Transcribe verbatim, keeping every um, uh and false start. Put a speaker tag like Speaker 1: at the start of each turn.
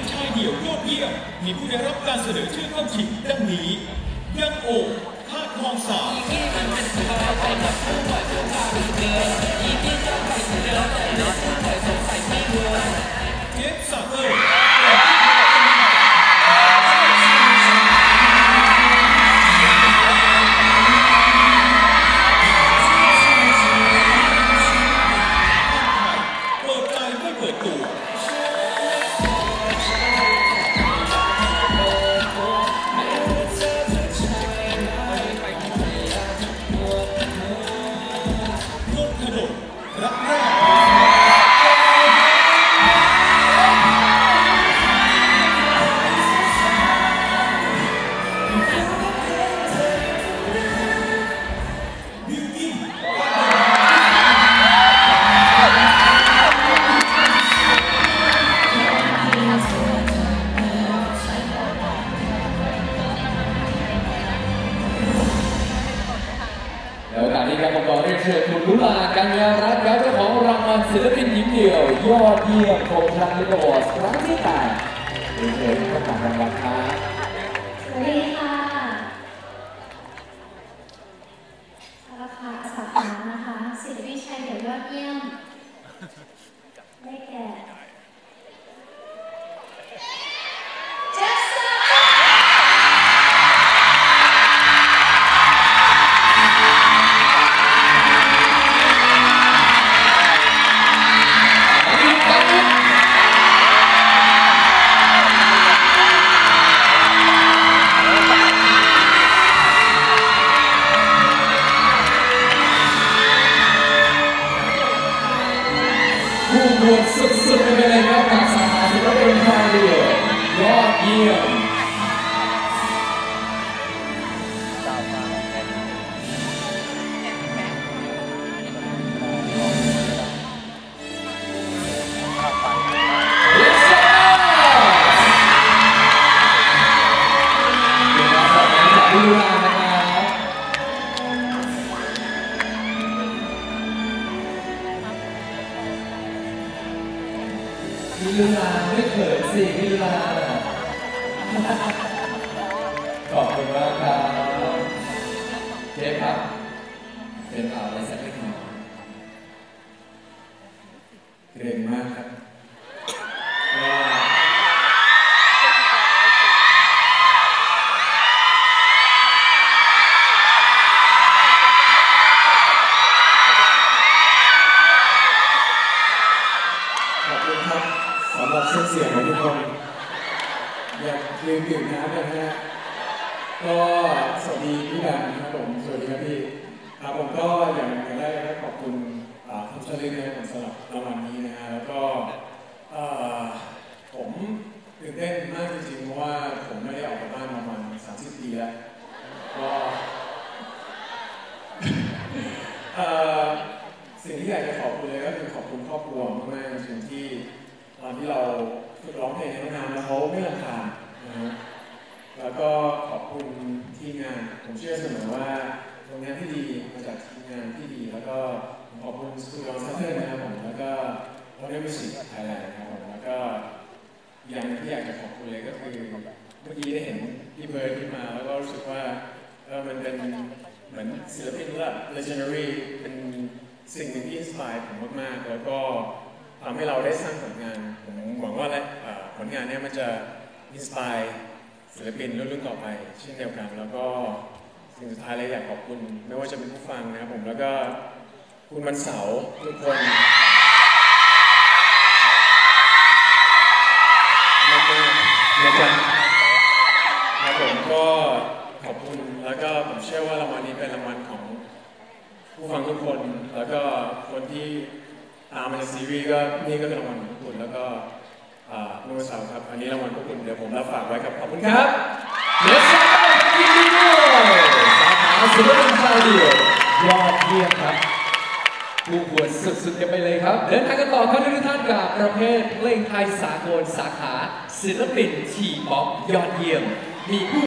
Speaker 1: ชายเดี่ยวยอดเยี่ยมมีผู้ได้รับการเสนอชื่อเข้าชิงดังนี้ยังโอภาคทองสาวเจฟซาเตอร์
Speaker 2: แล้วการนี้ครับผมขอเรียนเชิญคุณลุลากัญญารัตน์ครับเจ้าของรางวัลศิลปินหญิงเดี่ยวยอดเยี่ยมของทางลิเวอร์พูลครั้งที่แปดเรียนเชิญเข้ามารางวัลครับ
Speaker 3: สวัสดีค่ะราคาสาขานะคะศิลปินชายเดี่ยวยอดเยี่ยมได้แก่
Speaker 2: ผู้บวชสุดๆไปเลยครับกับสาขาศิลปินชายเดี่ยวยอดเยี่ยมพี่ลุลาไม่เขินสิพี่ลุลาขอบคุณมากครับเจ๊ครับเป็นอะไรสักเล็กน้อยเกรงมากครับขอบคุณครับสำหรับเส้นเสียงของทุกคนอยากลืมดื่มน้ำเลยนะฮะก็สวัสดีพี่แบมครับผมสวัสดีครับพี่ครับผมก็อย่างแรกได้ขอบคุณทุกท่านเลยนะครับสำหรับรางวัลนี้นะฮะแล้วก็ผมตื่นเต้นมากจริงๆเพราะว่าผมไม่ได้ออกจากบ้านประมาณสามสิบปีแล้วก็สิ่งที่อยากจะขอบคุณเลยก็คือขอบคุณครอบครัวมากๆจริงที่ตอนที่เราฝึกร้องเพลงในห้องน้ำแล้วเขาไม่รำคาญนะฮะแล้วก็ขอบคุณทีมงานผมเชื่อเสมอว่าผลงานที่ดีมาจากทีมงานที่ดีแล้วก็ขอบคุณสตูดิโอซัตเตอร์นะครับผมแล้วก็วอร์เนอร์มิวสิกไทยแลนด์นะครับผมแล้วก็อย่างที่อยากจะขอบคุณเลยก็คือเมื่อกี้ได้เห็นพี่เบิร์ดขึ้นมาแล้วก็รู้สึกว่าเออมันเป็นเหมือนศิลปินระดับ legendary เป็นสิ่งหนึ่งที่อินสไปร์ผมมากๆแล้วก็ทำให้เราได้สร้างผลงานผมหวังว่าผลงานนี้มันจะอินสไปร์ศิลปินรุ่นๆต่อไปเช่นเดียวกันแล้วก็สิ่งสุดท้ายเลยอยากขอบคุณไม่ว่าจะเป็นผู้ฟังนะครับผมแล้วก็คุณวันเสาร์ทุกคนนะครับแล้วผมก็ขอบคุณแล้วก็ผมเชื่อว่ารางวัลนี้เป็นรางวัลของผู้ฟังทุกคนแล้วก็คนที่ตามมาในซีรีส์ก็นี่ก็เป็นรางวัลของคุณแล้วก็นุ่มสาวครับอันนี้รางวัลของคุณเดี๋ยวผมรับฝากไว้ครับขอบคุณครับเดี๋ยวสาวยินดีด้วยสาขาศิลปินชายเดี่ยวยอดเยี่ยมครับผู้บวชสุดๆกันไปเลยครับเดินทางกันต่อครับทุกท่านกับประเภทเพลงไทยสากลสาขาศิลปินทีป๊อปยอดเยี่ยมมีผู้